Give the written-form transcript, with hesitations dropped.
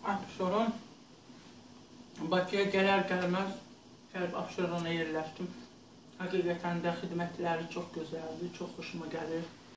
Abşeron Bakıya gələr-gəlməz gəlib Abşerona yerləşdim. Həqiqətən də xidmətləri çox gözəldir, çox xoşuma gəlir.